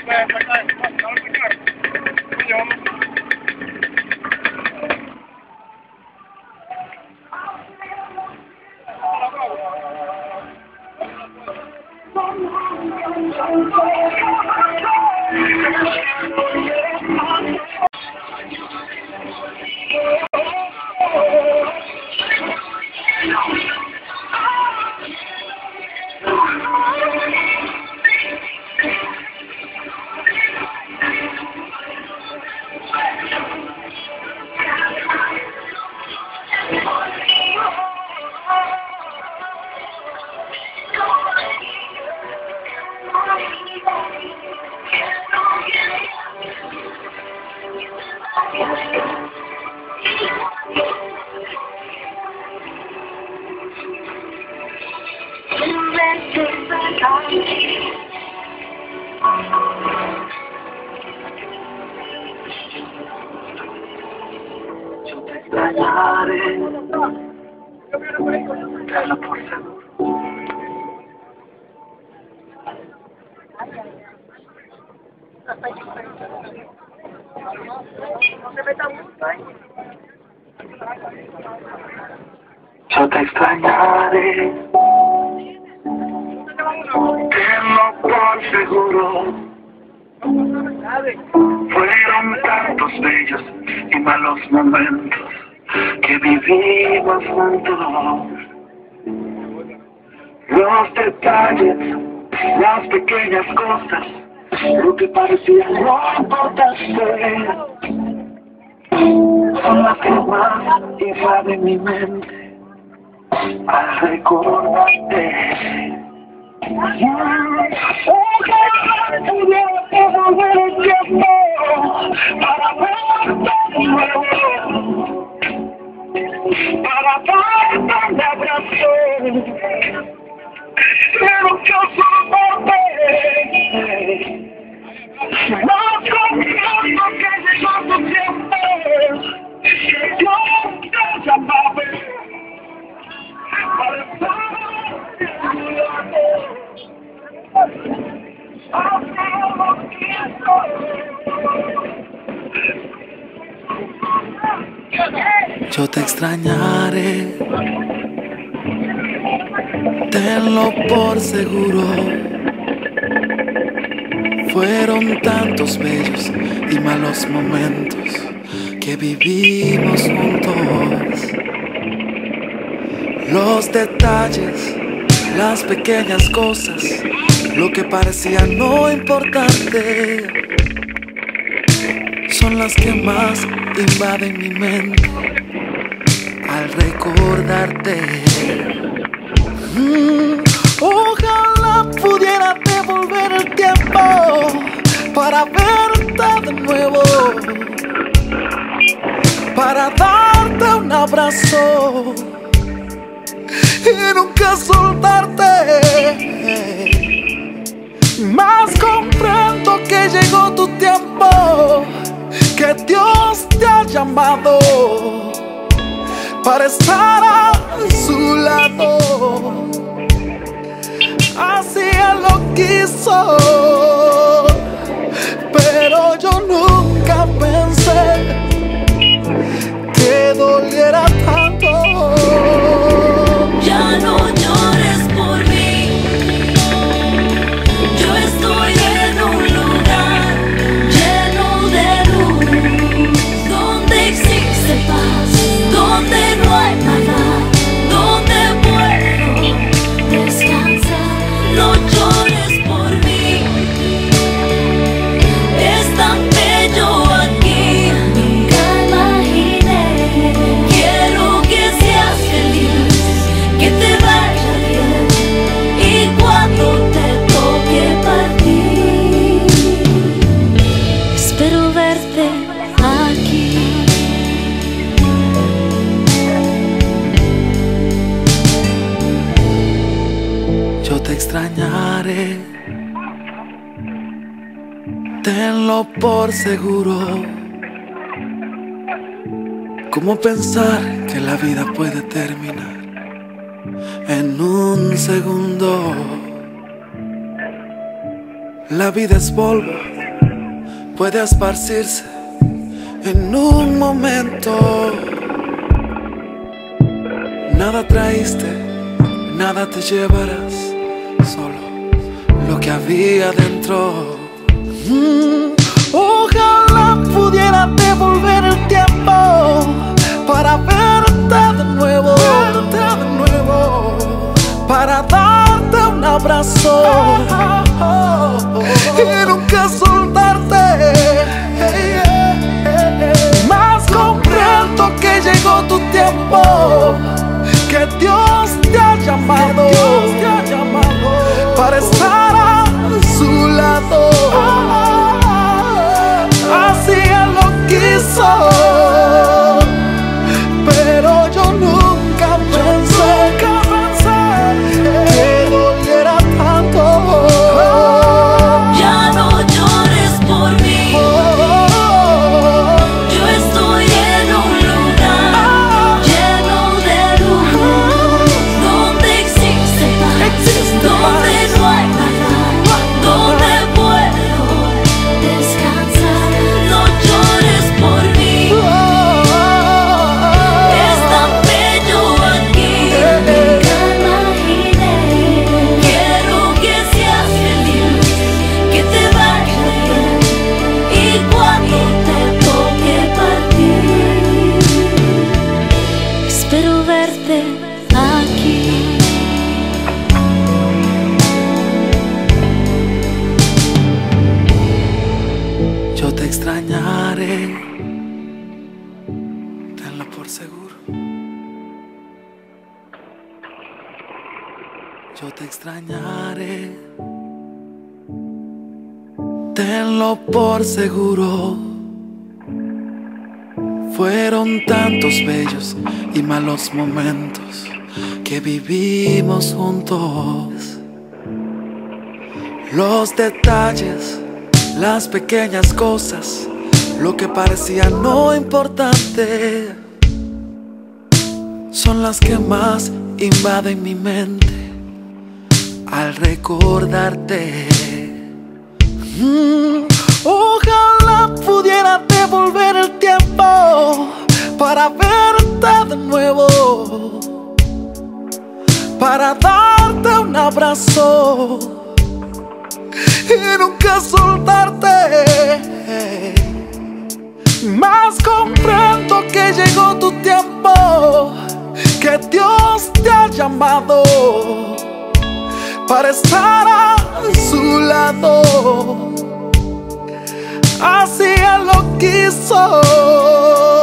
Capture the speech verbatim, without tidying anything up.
Yo te extrañaré, tenlo por seguro. Yo te extrañaré, tenlo por seguro. Fueron tantos bellos y malos momentos que vivimos juntos. Los detalles, las pequeñas cosas, lo que parecía no importante, son las que más invaden mi mente al recordarte. Ojalá pudiera devolver el tiempo para verte de nuevo, para darte un abrazo, pero yo soporté. No comprendo que llegó tu tiempo, que yo te llamaba para estar a tu lado. Yo te extrañaré, tenlo por seguro. Fueron tantos bellos y malos momentos que vivimos juntos. Los detalles, las pequeñas cosas, lo que parecía no importante, son las que más invaden mi mente al recordarte. Mm, ojalá pudiera devolver el tiempo para verte de nuevo, para darte un abrazo y nunca soltarte. Mas comprendo que llegó tu tiempo, que Dios te ha llamado para estar a su lado. Así Él lo quiso, pero yo nunca pensé que doliera tanto. Ya no llores por mí, yo estoy en un lugar lleno de luz, donde existe paz, donde no hay maldad, donde puedo descansar. No llores por mí, es tan bello aquí, nunca imaginé. Quiero que seas feliz, que te vaya bien, y cuando te toque partir, espero verte aquí. Yo te extrañaré, tenlo por seguro. ¿Cómo pensar que la vida puede terminar en un segundo? La vida es polvo puede esparcirse en un momento. Nada traíste, nada te llevarás, solo lo que había dentro. Mm, ojalá pudiera devolver el tiempo para verte de nuevo, verte de nuevo, para darte un abrazo y nunca soltarte. Más comprendo que llegó tu tiempo, que Dios te ha llamado, Dios te ha llamado para estar a su lado. Así Él lo quiso, pero yo nunca pensé que doliera tanto. Ya no llores por mí. Yo estoy en un lugar lleno de luz, donde existe paz, donde no hay maldad, donde puedo descansar. No llores por mí. Es tan bello aquí, nunca imaginé. Quiero que seas feliz, que te vaya bien, y cuando te toque partir, espero verte aquí. Yo te extrañaré, tenlo por seguro. Yo te extrañaré, tenlo por seguro. Fueron tantos bellos y malos momentos que vivimos juntos. Los detalles, las pequeñas cosas, lo que parecía no importante, son las que más invaden mi mente al recordarte. Mm, ojalá pudiera devolver el tiempo para verte de nuevo, para darte un abrazo y nunca soltarte. Más comprendo que llegó tu tiempo, que Dios te ha llamado para estar a su lado. Así Él lo quiso.